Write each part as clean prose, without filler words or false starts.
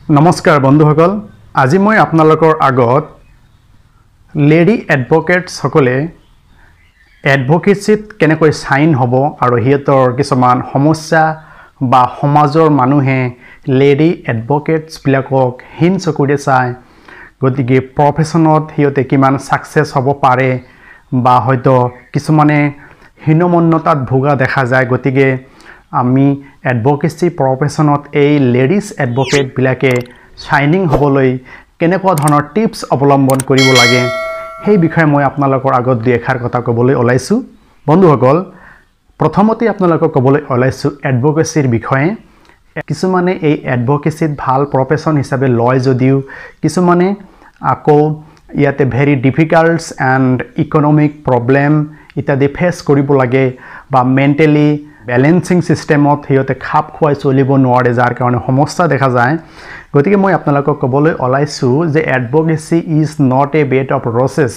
नमस्कार बंधुসকল আজি মই আপোনালোকৰ আগত লেডি এডভোকেট সকলে এডভোকেচিত কেনেকৈ সাইন হ'ব আৰু হিয়তৰ কিছুমান সমস্যা বা সমাজৰ মানুহে লেডি এডভোকেটস বিলাকক হিন চকুৰে চাই গতিকে প্ৰফেশনত হিয়তে কিমান সাকসেস হ'ব পাৰে বা হয়তো কিছুমানে হীনমন্যতাত ভোগা দেখা যায় গতিকে আমি এডভোকেসি প্ৰফেশনত এই লেডিজ এডভোকেট বিলাকে শাইনিং হ'বলৈ কেনেকুৱা ধৰণৰ টিপস অৱলম্বন কৰিব লাগে সেই বিষয়ে মই আপোনালোকৰ আগত দুই এখাৰ কথা ক'বলৈ ওলাইছো বন্ধুসকল প্ৰথমতে আপোনালোকক ক'বলৈ ওলাইছো এডভোকেসিৰ বিষয়ে কিছুমানে এই এডভোকেসিত ভাল প্ৰফেশন হিচাপে লয় যদিও কিছুমানে আকৌ ইয়াতে very difficults and economic problem ইত্যাদি ফেস কৰিব লাগে বা মেণ্টেলি বেলেন্সিং সিস্টেমত হিয়তে খাপ খুৱাই চলিব নোৱাৰে যাৰ কাৰণে সমস্যা দেখা যায় গতিকে মই আপোনালোকক ক'বলৈ ওলাইছো যে advocacy is not a bed of roses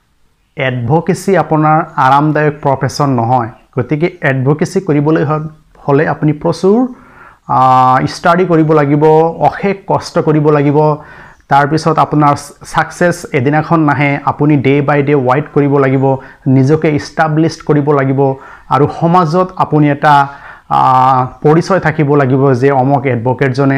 advocacy আপোনাৰ আৰামদায়ক প্ৰফেশন নহয় গতিকে এডভোকেসি কৰিবলৈ হলে আপুনি প্ৰচুৰ ষ্টাডি কৰিব লাগিব অশেষ কষ্ট কৰিব লাগিব তাৰ পিছত আপোনাৰ সাকসেস এদিনাখন নাহে আপুনি ডে বাই ডে ওয়াইট কৰিব লাগিব নিজকে এস্টাবলিশ কৰিব লাগিব আৰু সমাজত আপুনি এটা পৰিচয় থাকিব লাগিব যে অমক এডভোকেট জনে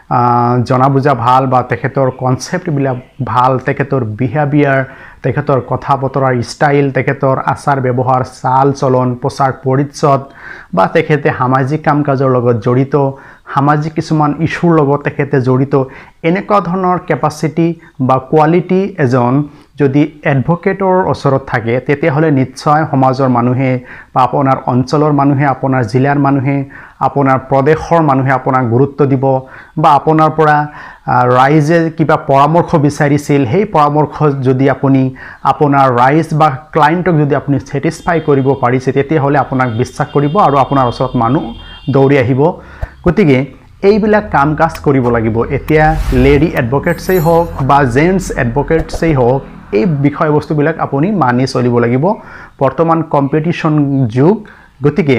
জনা বুজা ভাল বা তেখেতৰ কনসেপ্ট বিলাক ভাল তেখেতৰ বিহেভিয়াৰ তেখেতৰ কথা বতৰাৰ স্টাইল তেখেতৰ আচাৰ ব্যৱহাৰ চাল চলন পোছাক পৰিচ্ছদ বা তেখেতে সামাজিক কাম কাজৰ লগত জড়িত সামাজিক কিছুমান ইস্যুৰ লগত তেখেতে জড়িত এনেকুৱা ধৰণৰ ক্যাপাসিটি বা কোৱালিটি এজন যদি এডভোকেটৰ ওচৰত থাকে তেতিয়া হলে নিশ্চয় সমাজৰ মানুহে বা আপোনাৰ অঞ্চলৰ মানুহে আপোনাৰ জিলাৰ মানুহে আপোনাৰ প্ৰদেশৰ মানুহে আপোনাক গুৰুত্ব দিব বা আপোনাৰ পৰা ৰাইজে কিবা পৰামৰ্শ বিচাৰিছিল সেই পৰামৰ্শ যদি আপুনি আপোনাৰ ৰাইজ বা ক্লায়েণ্টক যদি আপুনি স্যাটিসফাই কৰিব পাৰিছে তেতিয়া হলে আপোনাক বিশ্বাস কৰিব আৰু আপোনাৰ ওচৰত মানুহ দৌৰি আহিব গতিকে এইবিলাক কাম কাজ কৰিব লাগিব এতিয়া লেডি এডভোকেটসই হওক বা জেন্টস এডভোকেটসই হওক এই বিষয়বস্তুবিলাক আপুনি মানি চলিব লাগিব বৰ্তমান কম্পিটিশন যুগ গতিকে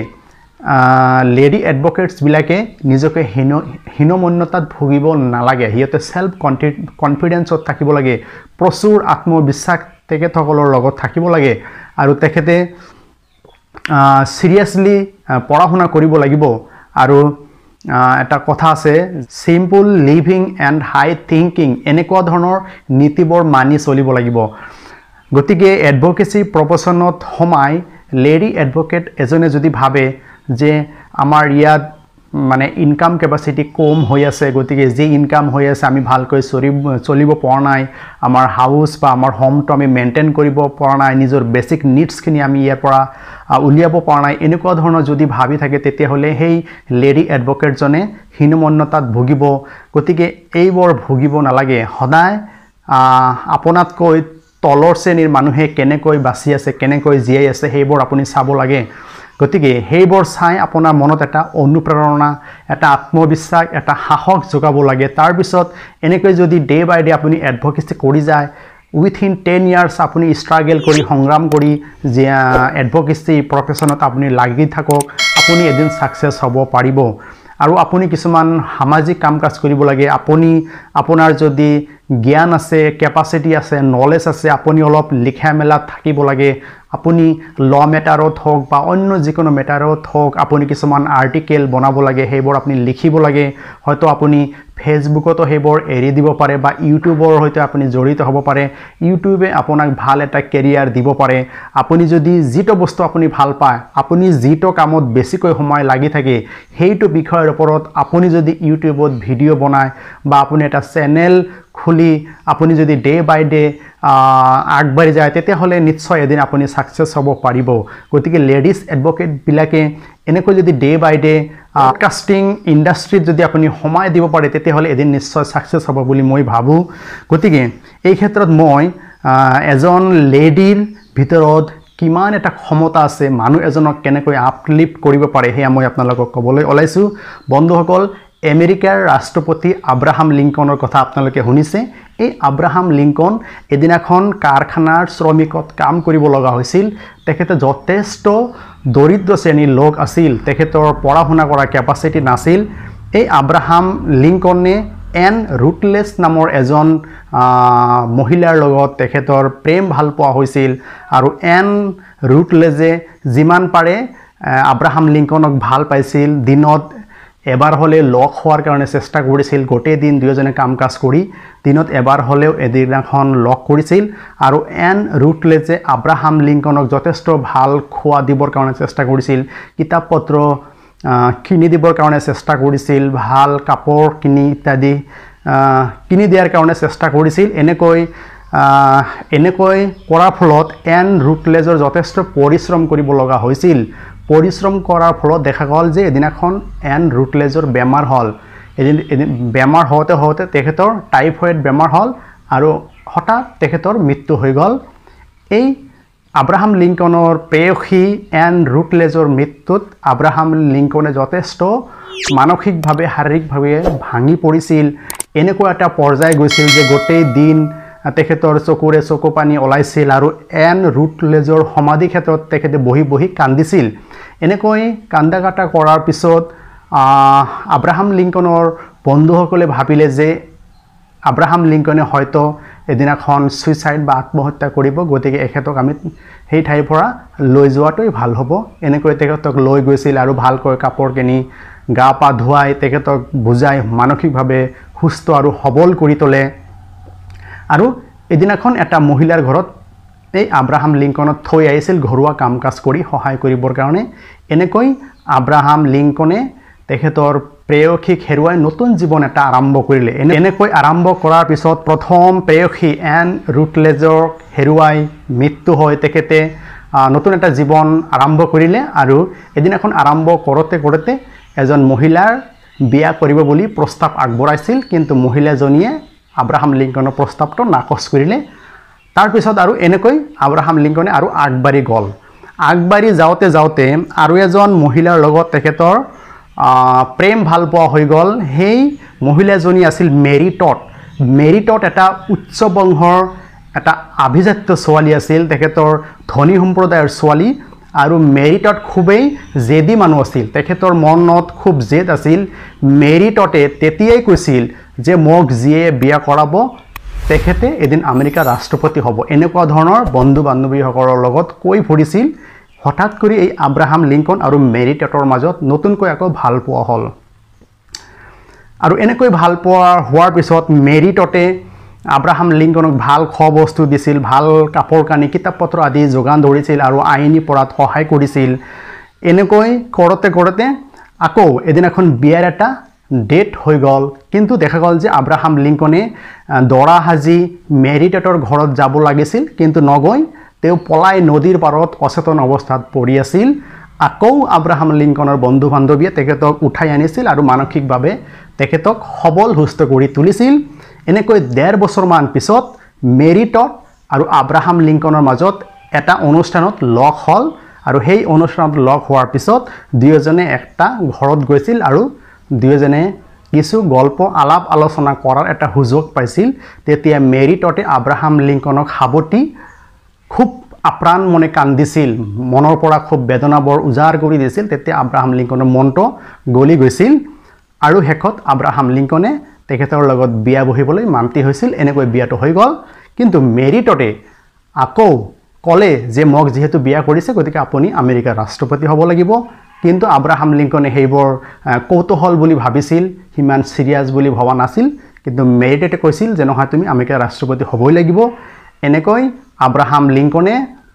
লেডি এডভোকেটস বিলাকে নিজকে হীনমন্যতাত ভুগিব নালাগে হিয়তে সেলফ কনফিডেন্সত থাকিব লাগে প্ৰচুৰ আত্মবিশ্বাস তেখেতসকলৰ লগত থাকিব লাগে আৰু তেখেতে সিৰিয়াসলি পঢ়া শুনা কৰিব লাগিব আৰু এটা কথা আছে simple living and high thinking এনেকুৱা ধৰণৰ নীতিবোৰ মানি চলিব লাগিব গতিকে এডভোকেসি প্ৰফেশনত সমাই লেডি এডভোকেট এজনে যদি ভাবে যে আমাৰ ইয়াত মানে ইনকাম ক্যাপাসিটি কম হৈ আছে গতিকে যে ইনকাম হৈ আছে আমি ভালকৈ চলিব পৰা নাই আমাৰ হাউস বা আমাৰ হোমটো আমি মেইনটেইন কৰিব পৰা নাই নিজৰ বেসিক নিডস খিনি আমি ইয়াৰ পৰা উলিয়াব পৰা নাই এনেকুৱা ধৰণৰ যদি ভাবি থাকে তেতিয়া হলে সেই লেডি এডভোকেট জনে হীনমন্যতাত ভুগিব গতিকে এইবোৰ ভুগিব নালাগে সদায় আপোনাতকৈ তলৰ শ্ৰেণীৰ মানুহে কেনেকৈ বাচি আছে কেনেকৈ জীয়াই আছে সেইবোৰ আপুনি চাব লাগে গতিকে সেইবোৰ চাই আপোনাৰ মনত এটা অনুপ্ৰেৰণা এটা আত্মবিশ্বাস এটা সাহস যোগাব লাগে তাৰ পিছত এনেকৈ যদি ডে বাই ডে আপুনি এডভোকেসি কৰি যায় উইথিন 10 ইয়ার্স আপুনি স্ট্ৰাগল কৰি সংগ্ৰাম কৰি যে এডভোকেসি প্ৰফেশনত আপুনি লাগি থাকক আপুনি এদিন সাকসেস হ'ব পাৰিব আৰু আপুনি কিছুমান সামাজিক কাম কাজ কৰিব লাগে আপুনি আপোনাৰ যদি জ্ঞান আছে ক্যাপাসিটি আছে নলেজ আছে আপুনি অলপ লিখা মেলা থাকিব লাগে আপুনি ল মেটাৰত হওক বা অন্য যিকোনো মেটাৰত হওক আপুনি কিছুমান আৰ্টিকেল বনাব লাগে সেইবোৰ আপুনি লিখিব লাগে হয়তো আপুনি ফেসবুকতো সেইবোৰ এৰি দিব পাৰে বা ইউটিউবৰ হয়তো আপুনি জড়িত হ'ব পাৰে ইউটিউবে আপোনাক ভাল এটা কেৰিয়াৰ দিব পাৰে আপুনি যদি যিটো বস্তু আপুনি ভাল পায় আপুনি যিটো কামত বেছিকৈ সময় লাগি থাকে সেইটো বিষয়ৰ ওপৰত আপুনি যদি ইউটিউবত ভিডিও বনায় বা আপুনি এটা চেনেল খুলি আপুনি যদি ডে বাই ডে আগবাঢ়ি যায় তেতিয়া হলে নিশ্চয় এদিন আপুনি সাকসেস হ'ব পাৰিব গতিকে লেডিজ এডভোকেট বিলাকে এনেকৈ যদি ডে বাই ডে কাস্টিং ইন্ডাস্ট্রিত যদি আপুনি সময় দিব পাৰে তেতিয়া হলে এদিন নিশ্চয় সাকসেস হ'ব বুলি মই ভাবো গতিকে এই ক্ষেত্ৰত মই এজন লেডিৰ ভিতৰত কিমান এটা ক্ষমতা আছে মানুহ এজনক কেনেকৈ আপলিফ্ট কৰিব পাৰে হেয়া মই আপোনালোকক ক'বলৈ ওলাইছো বন্ধুসকল আমেৰিকাৰ ৰাষ্ট্ৰপতি আব্ৰাহাম লিংকনৰ কথা আপোনালোকে শুনিছে এই আব্ৰাহাম লিংকন এদিনাখন কাৰখানাৰ শ্ৰমিকত কাম কৰিব লগা হৈছিল তেখেতে যথেষ্ট দৰিদ্ৰ শ্ৰেণীৰ লোক আছিল তেখেতৰ পঢ়া শুনা কৰা ক্যাপাসিটি নাছিল এই আব্ৰাহাম লিংকনে এন ৰুটলেছ নামৰ এজন মহিলাৰ লগত তেখেতৰ প্ৰেম ভাল পোৱা হৈছিল আৰু এন ৰুটলেজে যিমান পাৰে আব্ৰাহাম লিংকনক ভাল পাইছিল দিনত এবাৰ হলে লগ হোৱাৰ কাৰণে চেষ্টা কৰিছিল গোটেই দিন দুয়োজনে কাম কাজ কৰি দিনত এবাৰ হলেও এদিনাখন লগ কৰিছিল আৰু এন ৰুটলেজে আব্ৰাহাম লিংকনক যথেষ্ট ভাল খোৱা দিবৰ কাৰণে চেষ্টা কৰিছিল কিতাপ পত্ৰ কিনি দিবৰ কাৰণে চেষ্টা কৰিছিল ভাল কাপোৰ কিনি ইত্যাদি কিনি দিয়াৰ কাৰণে চেষ্টা কৰিছিল এনেকৈ কৰাৰ ফলত এন ৰুটলেজৰ যথেষ্ট পৰিশ্ৰম কৰিব লগা হৈছিল পৰিশ্ৰম কৰাৰ ফলত দেখা গ'ল যে এদিনাখন এন ৰুটলেজৰ বেমাৰ হ'ল এদিন বেমাৰ হওঁতে তেখেতৰ টাইফয়েড বেমাৰ হ'ল আৰু হঠাৎ তেখেতৰ মৃত্যু হৈ গ'ল এই আব্ৰাহাম লিংকনৰ প্ৰেয়সী এন ৰুটলেজৰ মৃত্যুত আব্ৰাহাম লিংকনে যথেষ্ট মানসিকভাৱে শাৰীৰিকভাৱে ভাঙি পৰিছিল এনেকুৱা এটা পৰ্যায় গৈছিল যে গোটেই দিন তেখেতৰ চকুৰে চকু পানী ওলাইছিল আৰু এন ৰুটলেজৰ সমাধি ক্ষেত্ৰত তেখেতে বহি বহি কান্দিছিল এনেকৈ কান্দা কাটা কৰাৰ পিছত আব্ৰাহাম লিংকনৰ বন্ধুসকলে ভাবিলে যে আব্ৰাহাম লিংকনে হয়তো এদিনাখন সুইচাইড বা আত্মহত্যা কৰিব গতিকে এখেতক আমি সেই ঠাইৰ পৰা লৈ যোৱাটোই ভাল হ'ব এনেকৈ তেখেতক লৈ গৈছিল আৰু ভালকৈ কাপোৰ কিনি গা পা ধুৱাই তেখেতক বুজাই মানসিকভাৱে সুস্থ আৰু সবল কৰি তোলে আৰু এদিনাখন এটা মহিলাৰ ঘৰত এই আব্ৰাহাম লিংকনক থৈ আহিছিল ঘৰুৱা কাম কাজ কৰি সহায় কৰিবৰ কাৰণে এনেকৈ আব্ৰাহাম লিংকনে তেখেতৰ প্ৰেয়সীক হেৰুৱাই নতুন জীৱন এটা আৰম্ভ কৰিলে এনেকৈ আৰম্ভ কৰাৰ পিছত প্ৰথম প্ৰেয়সী এন ৰুটলেজক হেৰুৱাই মৃত্যু হয় তেখেতে নতুন এটা জীৱন আৰম্ভ কৰিলে আৰু এদিনাখন আৰম্ভ কৰোঁতে এজন মহিলাৰ বিয়া কৰিব বুলি প্ৰস্তাৱ আগবঢ়াইছিল কিন্তু মহিলাজনীয়ে আব্ৰাহাম লিংকনৰ প্ৰস্তাৱটো নাকচ কৰিলে তাৰ পিছত আৰু এনেকৈ আব্ৰাহাম লিংকনে আৰু আগবাঢ়ি গ'ল আগবাঢ়ি যাওঁতে আৰু এজন মহিলাৰ লগত তেখেতৰ প্ৰেম ভাল পোৱা হৈ গ'ল সেই মহিলাজনী আছিল মেৰী টট এটা উচ্চ বংশৰ এটা আভিজাত্য ছোৱালী আছিল তেখেতৰ ধনী সম্প্ৰদায়ৰ ছোৱালী আৰু মেৰী টট খুবেই জেদী মানুহ আছিল তেখেতৰ মনত খুব জেদ আছিল মেৰী টটে তেতিয়াই কৈছিল যে মোক যিয়ে বিয়া কৰাব তেখেতে এদিন আমেৰিকাৰ ৰাষ্ট্ৰপতি হ'ব এনেকুৱা ধৰণৰ বন্ধু বান্ধৱীসকলৰ লগত কৈ ফুৰিছিল হঠাৎ কৰি এই আব্ৰাহাম লিংকন আৰু মেৰী টটৰ মাজত নতুনকৈ আকৌ ভাল পোৱা হ'ল আৰু এনেকৈ ভাল পোৱা হোৱাৰ পিছত মেৰী টটে আব্ৰাহাম লিংকনক ভাল খোৱা বস্তু দিছিল ভাল কাপোৰ কানি কিতাপ পত্ৰ আদি যোগান ধৰিছিল আৰু আইনী পঢ়াত সহায় কৰিছিল এনেকৈ কৰোঁতে আকৌ এদিনাখন বিয়াৰ এটা ডেট হৈ গ'ল কিন্তু দেখা গ'ল যে আব্ৰাহাম লিংকনে দৰা সাজি মেৰী টটৰ ঘৰত যাব লাগিছিল কিন্তু নগৈ তেওঁ পলাই নদীৰ পাৰত অচেতন অৱস্থাত পৰি আছিল আকৌ আব্ৰাহাম লিংকনৰ বন্ধু বান্ধৱীয়ে তেখেতক উঠাই আনিছিল আৰু মানসিকভাৱে তেখেতক সবল সুস্থ কৰি তুলিছিল এনেকৈ 1.5 বছৰমান পিছত মেৰী টট আৰু আব্ৰাহাম লিংকনৰ মাজত এটা অনুষ্ঠানত লগ হ'ল আৰু সেই অনুষ্ঠানত লগ হোৱাৰ পিছত দুয়োজনে একটা ঘৰত গৈছিল আৰু দুয়োজনে কিছু গল্প আলাপ আলোচনা কৰাৰ এটা সুযোগ পাইছিল তেতিয়া মেৰী টটে আব্ৰাহাম লিংকনক সাৱটি খুব আপ্ৰাণ মনে কান্দিছিল মনৰ পৰা খুব বেদনাবোৰ উজাৰ কৰি দিছিল তেতিয়া আব্ৰাহাম লিংকনৰ মনটো গলি গৈছিল আৰু শেষত আব্ৰাহাম লিংকনে তেখেতৰ লগত বিয়া বহিবলৈ মান্তি হৈছিল এনেকৈ বিয়াটো হৈ গ'ল কিন্তু মেৰী টটে আকৌ ক'লে যে মোক যেহেতু বিয়া কৰিছে গতিকে আপুনি আমেৰিকাৰ ৰাষ্ট্ৰপতি হ'ব লাগিব কিন্তু আব্ৰাহাম লিংকনে সেইবোৰ কৌতূহল বুলি ভাবিছিল সিমান সিৰিয়াছ বুলি ভবা নাছিল কিন্তু মেৰী টটে কৈছিল যে নহয় তুমি আমেৰিকাৰ ৰাষ্ট্ৰপতি হ'বই লাগিব এনেকৈ আব্ৰাহাম লিংকনে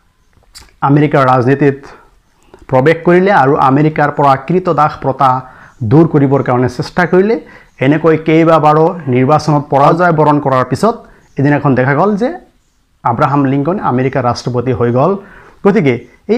আমেৰিকাৰ ৰাজনীতিত প্ৰৱেশ কৰিলে আৰু আমেৰিকাৰ পৰা কৃতদাস প্ৰথা দূৰ কৰিবৰ কাৰণে চেষ্টা কৰিলে এনেকৈ কেইবাবাৰো নিৰ্বাচনত পৰাজয় বৰণ কৰাৰ পিছত এদিনাখন দেখা গ'ল যে আব্ৰাহাম লিংকন আমেৰিকাৰ ৰাষ্ট্ৰপতি হৈ গ'ল গতিকে এই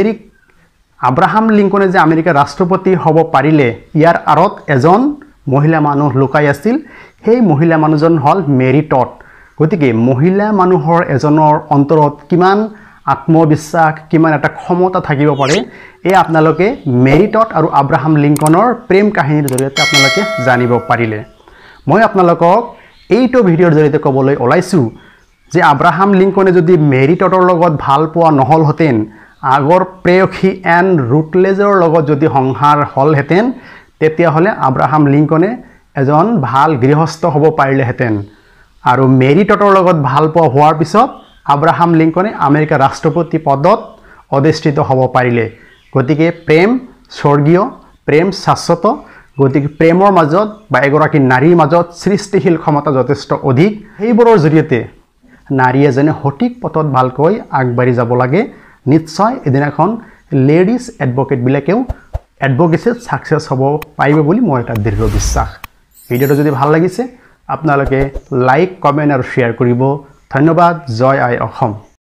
আব্ৰাহাম লিংকনে যে আমেৰিকাৰ ৰাষ্ট্ৰপতি হ'ব পাৰিলে ইয়াৰ আঁৰত এজন মহিলা মানুহ লুকাই আছিল সেই মহিলা মানুহজন হ'ল মেৰী টট গতিকে মহিলা মানুহৰ এজনৰ অন্তৰত কিমান আত্মবিশ্বাস কিমান এটা ক্ষমতা থাকিব পাৰে এই আপোনালোকে মেৰী টট আৰু আব্ৰাহাম লিংকনৰ প্ৰেম কাহিনীৰ জৰিয়তে আপোনালোকে জানিব পাৰিলে মই আপোনালোকক এইটো ভিডিঅ'ৰ জৰিয়তে ক'বলৈ ওলাইছোঁ যে আব্ৰাহাম লিংকনে যদি মেৰী টটৰ লগত ভাল পোৱা নহলহেঁতেন আগৰ প্ৰেয়সী এন ৰুটলেজৰ লগত যদি সংসাৰ হ'লহেঁতেন তেতিয়াহ'লে আব্ৰাহাম লিংকনে এজন ভাল গৃহস্থ হ'ব পাৰিলেহেঁতেন আৰু মেৰী টটৰ লগত ভাল পোৱা হোৱাৰ পিছত আব্ৰাহাম লিংকনে আমেৰিকাৰ ৰাষ্ট্ৰপতি পদত অধিষ্ঠিত হ'ব পাৰিলে গতিকে প্ৰেম স্বৰ্গীয় প্ৰেম শাশ্বত গতিকে প্ৰেমৰ মাজত বা এগৰাকী নাৰীৰ মাজত সৃষ্টিশীল ক্ষমতা যথেষ্ট অধিক সেইবোৰৰ জৰিয়তে নাৰী এজনে সঠিক পথত ভালকৈ আগবাঢ়ি যাব লাগে নিশ্চয় এদিনাখন লেডিজ এডভোকেটবিলাকেও এডভোকেচিত সাকসেস হ'ব পাৰিব বুলি মোৰ এটা দৃঢ় বিশ্বাস ভিডিঅ'টো যদি ভাল লাগিছে আপোনালোকে লাইক কমেন্ট আৰু শেয়াৰ কৰিব ধন্যবাদ জয় আই অসম